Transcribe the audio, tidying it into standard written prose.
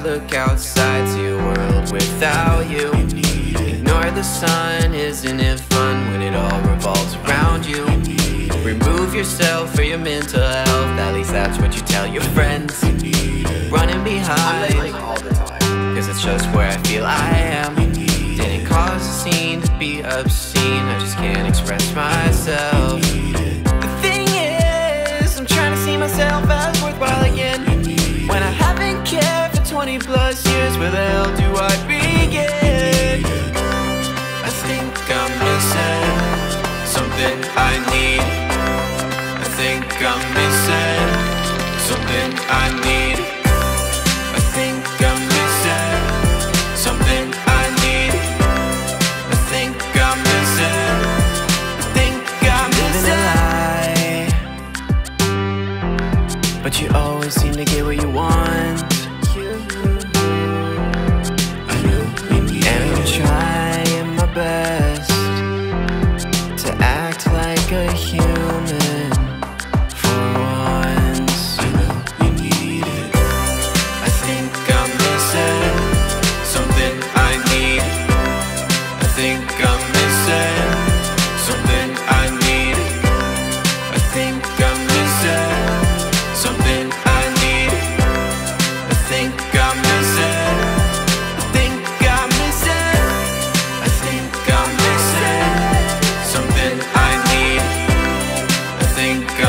look outside, see a world without you. Ignore the sun, isn't it fun when it all revolves around you? Remove yourself for your mental health, at least that's what you tell your friends. Running behind, cause it's just where I feel I am. Didn't cause a scene to be obscene, I just can't express myself. The thing is, I'm trying to see myself as worthwhile again, when I haven't cared for 20 plus years. Where the hell do I begin? I think I'm missing something I need. I think I'm missing something I need. I think I'm missing something I need. I think I'm missing. I think I'm missing. Living a lie, but you always seem to get what you want. And I'm trying my best to act like a human for once. I know you need it. I think I'm missing something I need. I think I'm missing something I need. I think I'm missing something I need. I think I'm missing. I think I'm missing. I think I'm missing something I need. I think